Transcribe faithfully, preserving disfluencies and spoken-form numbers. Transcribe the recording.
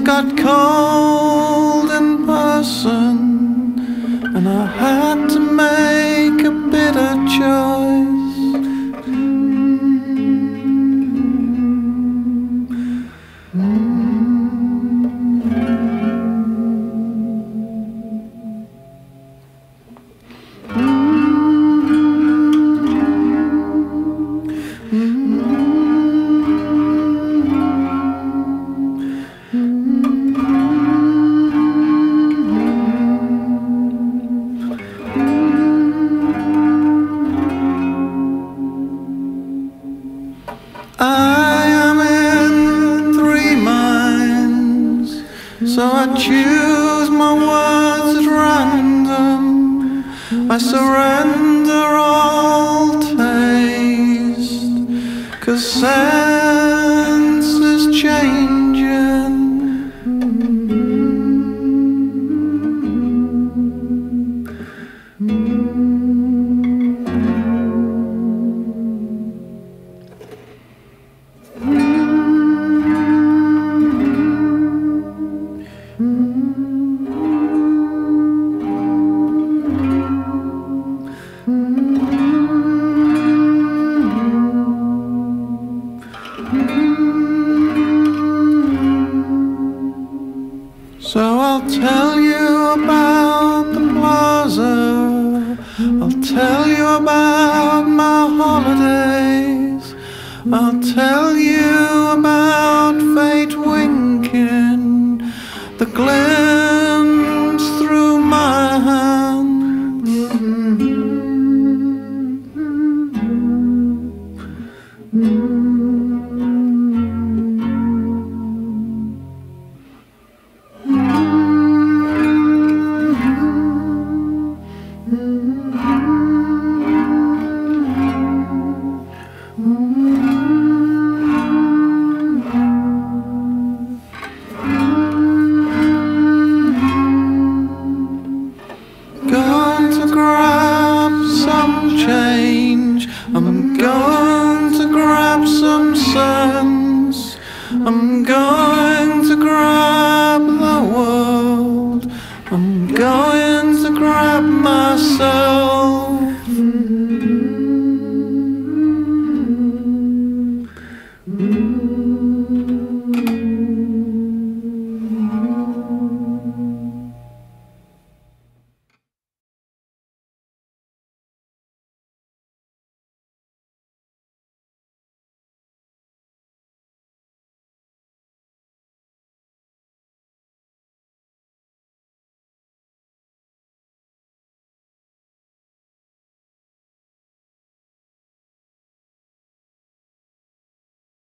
got cold in person, and I had to make a bitter choice. I am in three minds, so I choose my words at random. I surrender all taste, 'cause sense is changing. So I'll tell you about the plaza, I'll tell you about my holidays, I'll tell you about